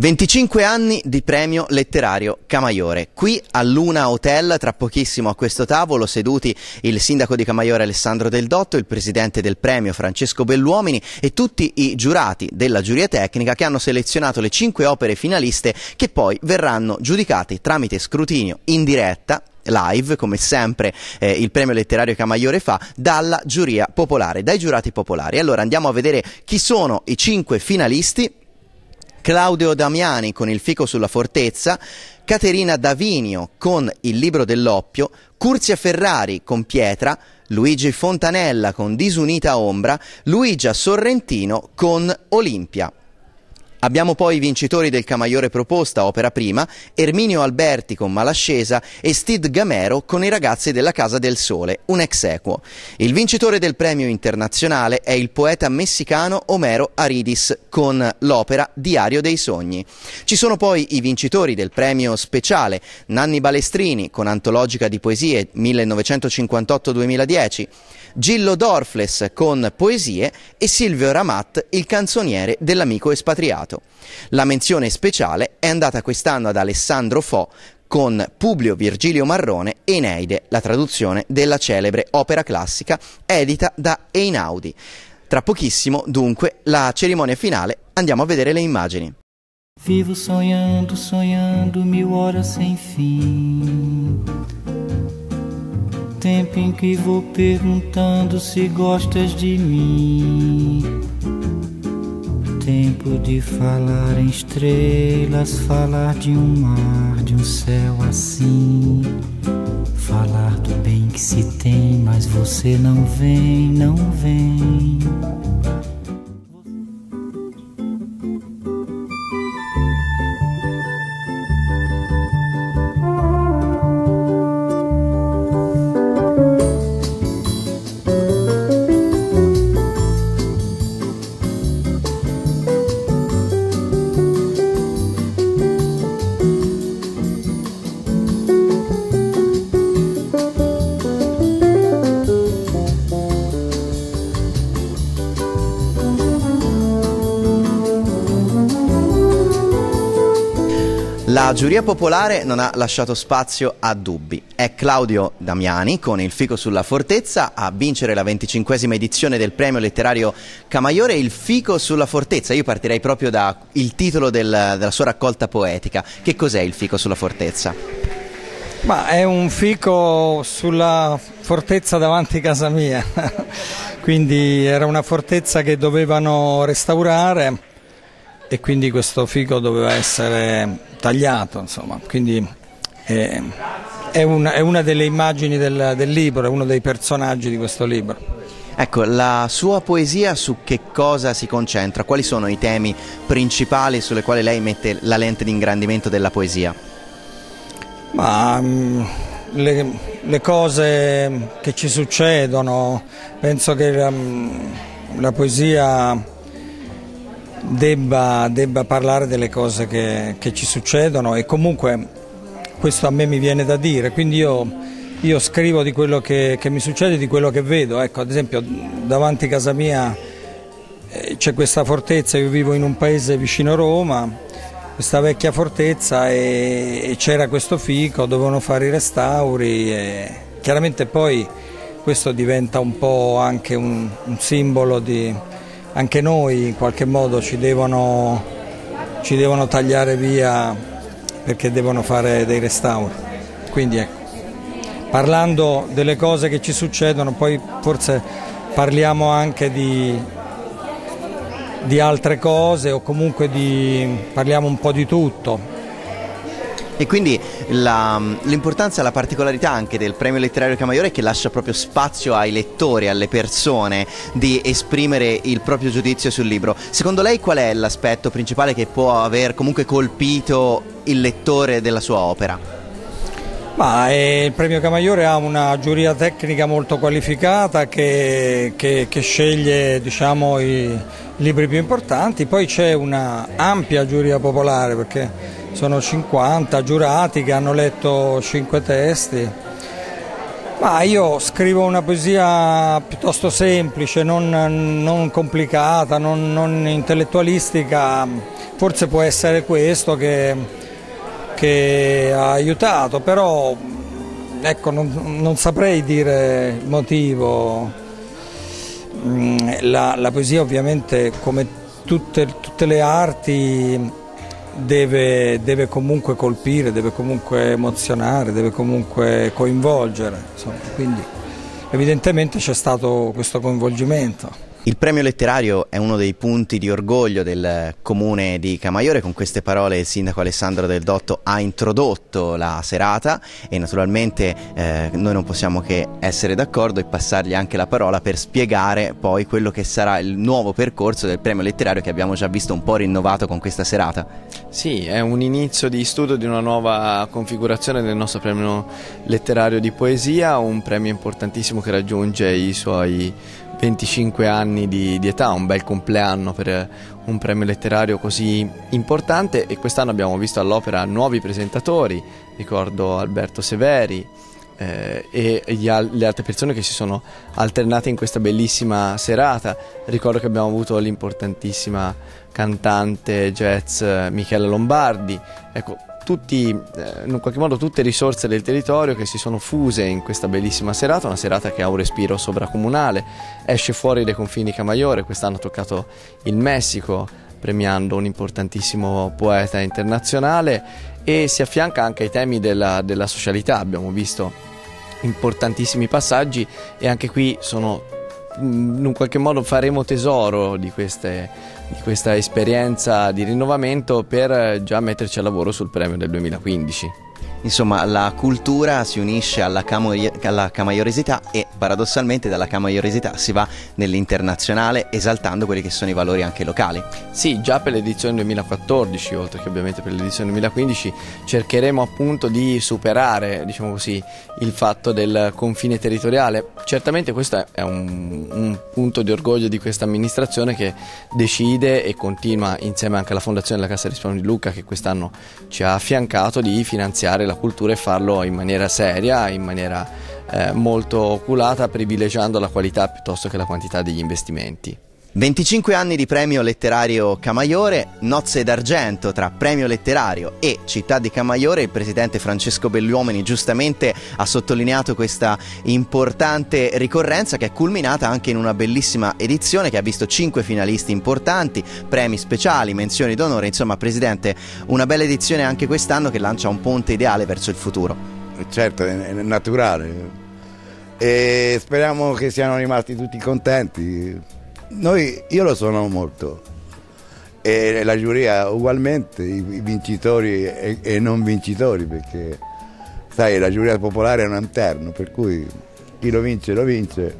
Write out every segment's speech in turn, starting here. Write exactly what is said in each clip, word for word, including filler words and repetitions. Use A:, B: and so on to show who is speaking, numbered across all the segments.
A: venticinque anni di premio letterario Camaiore. Qui al Luna Hotel, tra pochissimo a questo tavolo, seduti il sindaco di Camaiore Alessandro Del Dotto, il presidente del premio Francesco Belluomini e tutti i giurati della giuria tecnica che hanno selezionato le cinque opere finaliste che poi verranno giudicate tramite scrutinio in diretta, live, come sempre eh, il premio letterario Camaiore fa, dalla giuria popolare, dai giurati popolari. Allora andiamo a vedere chi sono i cinque finalisti. Claudio Damiani con Il fico sulla fortezza, Caterina Davinio con Il libro dell'oppio, Curzia Ferrari con Pietra, Luigi Fontanella con Disunita ombra, Luigia Sorrentino con Olimpia. Abbiamo poi i vincitori del Camaiore proposta, opera prima, Erminio Alberti con Malascesa e Stid Gamero con I ragazzi della Casa del Sole, un ex equo. Il vincitore del premio internazionale è il poeta messicano Homero Aridis con l'opera Diario dei sogni. Ci sono poi i vincitori del premio speciale, Nanni Balestrini con Antologica di poesie millenovecentocinquantotto duemiladieci, Gillo Dorfles con Poesie e Silvio Ramat, il canzoniere dell'amico espatriato. La menzione speciale è andata quest'anno ad Alessandro Fo con Publio Virgilio Marrone e Eneide, la traduzione della celebre opera classica edita da Einaudi. Tra pochissimo, dunque, la cerimonia finale. Andiamo a vedere le immagini.
B: Vivo sonhando, sonhando mil horas sem fim. Tempo em que vou perguntando se gostas de mim. Tempo de falar em estrelas, falar de um mar, de um céu assim. Falar do bem que se tem, mas você não vem, não vem.
A: La giuria popolare non ha lasciato spazio a dubbi. È Claudio Damiani con Il fico sulla fortezza a vincere la venticinquesima edizione del premio letterario Camaiore. Il fico sulla fortezza, io partirei proprio dal titolo del, della sua raccolta poetica. Che cos'è Il fico sulla fortezza?
C: Ma è un fico sulla fortezza davanti a casa mia, quindi era una fortezza che dovevano restaurare e quindi questo fico doveva essere tagliato, insomma, quindi è, è, una, è una delle immagini del, del libro, è uno dei personaggi di questo libro.
A: Ecco, la sua poesia su che cosa si concentra? Quali sono i temi principali sulle quali lei mette la lente di ingrandimento della poesia?
C: Ma um, le, le cose che ci succedono, penso che um, la poesia Debba, debba parlare delle cose che, che ci succedono e comunque questo a me mi viene da dire, quindi io, io scrivo di quello che, che mi succede, di quello che vedo. Ecco, ad esempio davanti a casa mia eh, c'è questa fortezza, io vivo in un paese vicino Roma, questa vecchia fortezza e, e c'era questo fico, dovevano fare i restauri e chiaramente poi questo diventa un po' anche un, un simbolo di... Anche noi in qualche modo ci devono, ci devono tagliare via perché devono fare dei restauri. Quindi ecco, parlando delle cose che ci succedono, poi forse parliamo anche di, di altre cose o comunque di, parliamo un po' di tutto.
A: E quindi l'importanza e la particolarità anche del premio letterario Camaiore è che lascia proprio spazio ai lettori, alle persone di esprimere il proprio giudizio sul libro. Secondo lei qual è l'aspetto principale che può aver comunque colpito il lettore della sua opera?
C: Ma, eh, il premio Camaiore ha una giuria tecnica molto qualificata che, che, che sceglie, diciamo, i libri più importanti, poi c'è una ampia giuria popolare perché sono cinquanta giurati che hanno letto cinque testi Ma io scrivo una poesia piuttosto semplice, non, non complicata, non, non intellettualistica, forse può essere questo che, che ha aiutato, però ecco, non, non saprei dire il motivo. La, la poesia ovviamente, come tutte, tutte le arti, Deve, deve comunque colpire, deve comunque emozionare, deve comunque coinvolgere, insomma, quindi evidentemente c'è stato questo coinvolgimento.
A: Il premio letterario è uno dei punti di orgoglio del comune di Camaiore. Con queste parole il sindaco Alessandro Del Dotto ha introdotto la serata e naturalmente eh, noi non possiamo che essere d'accordo e passargli anche la parola per spiegare poi quello che sarà il nuovo percorso del premio letterario che abbiamo già visto un po' rinnovato con questa serata.
D: Sì, è un inizio di studio di una nuova configurazione del nostro premio letterario di poesia, un premio importantissimo che raggiunge i suoi venticinque anni di, di età, un bel compleanno per un premio letterario così importante, e quest'anno abbiamo visto all'opera nuovi presentatori, ricordo Alberto Severi eh, e gli al- le altre persone che si sono alternate in questa bellissima serata. Ricordo che abbiamo avuto l'importantissima cantante jazz Michela Lombardi, ecco, tutti, eh, in qualche modo tutte risorse del territorio che si sono fuse in questa bellissima serata, una serata che ha un respiro sovracomunale, esce fuori dai confini di Camaiore. Quest'anno ha toccato il Messico, premiando un importantissimo poeta internazionale, e si affianca anche ai temi della, della socialità. Abbiamo visto importantissimi passaggi e anche qui sono, in un qualche modo faremo tesoro di queste di questa esperienza di rinnovamento per già metterci al lavoro sul premio del duemilaquindici.
A: Insomma, la cultura si unisce alla, camoi- alla camaiorosità e paradossalmente dalla camaiorosità si va nell'internazionale, esaltando quelli che sono i valori anche locali.
D: Sì, già per l'edizione duemilaquattordici, oltre che ovviamente per l'edizione duemilaquindici, cercheremo appunto di superare, diciamo così, il fatto del confine territoriale. Certamente questo è un, un punto di orgoglio di questa amministrazione, che decide e continua, insieme anche alla Fondazione della Cassa di Risparmio di Lucca, che quest'anno ci ha affiancato, di finanziare la cultura e farlo in maniera seria, in maniera eh, molto oculata, privilegiando la qualità piuttosto che la quantità degli investimenti.
A: venticinque anni di premio letterario Camaiore, nozze d'argento tra premio letterario e città di Camaiore. Il presidente Francesco Belluomini giustamente ha sottolineato questa importante ricorrenza, che è culminata anche in una bellissima edizione che ha visto cinque finalisti importanti, premi speciali, menzioni d'onore. Insomma, presidente, una bella edizione anche quest'anno che lancia un ponte ideale verso il futuro.
E: Certo, è naturale, e speriamo che siano rimasti tutti contenti. Noi, io lo sono molto, e la giuria ugualmente, i, i vincitori e, e non vincitori, perché sai, la giuria popolare è un interno, per cui chi lo vince lo vince,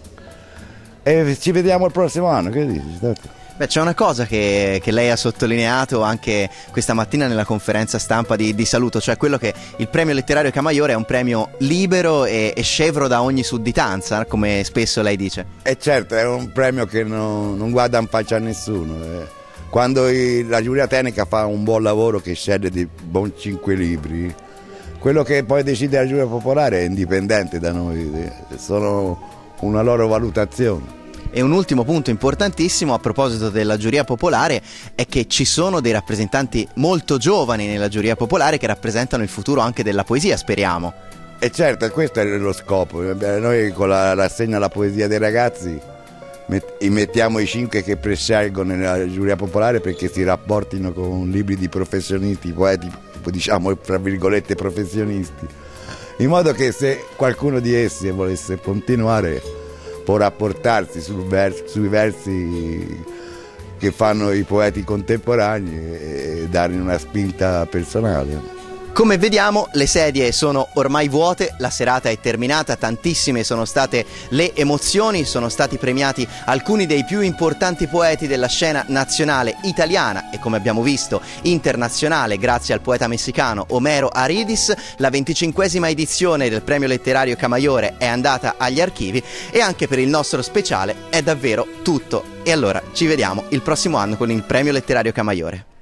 E: e ci vediamo il prossimo anno. Che dici?
A: Beh, c'è una cosa che, che lei ha sottolineato anche questa mattina nella conferenza stampa di, di saluto, cioè quello che il premio letterario Camaiore è un premio libero e, e scevro da ogni sudditanza, come spesso lei dice.
E: E certo, è un premio che non, non guarda in faccia a nessuno. Eh. Quando i, la giuria tecnica fa un buon lavoro, che sceglie di buon cinque libri, quello che poi decide la giuria popolare è indipendente da noi, sono una loro valutazione.
A: E un ultimo punto importantissimo a proposito della giuria popolare è che ci sono dei rappresentanti molto giovani nella giuria popolare che rappresentano il futuro anche della poesia, speriamo.
E: E certo, questo è lo scopo. Noi con la rassegna alla poesia dei ragazzi mettiamo i cinque che prescelgono nella giuria popolare perché si rapportino con libri di professionisti, poeti, diciamo fra virgolette professionisti, in modo che se qualcuno di essi volesse continuare può rapportarsi sul vers- sui versi che fanno i poeti contemporanei e dargli una spinta personale.
A: Come vediamo, le sedie sono ormai vuote, la serata è terminata, tantissime sono state le emozioni, sono stati premiati alcuni dei più importanti poeti della scena nazionale italiana e, come abbiamo visto, internazionale, grazie al poeta messicano Homero Aridis. La venticinquesima edizione del premio letterario Camaiore è andata agli archivi e anche per il nostro speciale è davvero tutto. E allora ci vediamo il prossimo anno con il premio letterario Camaiore.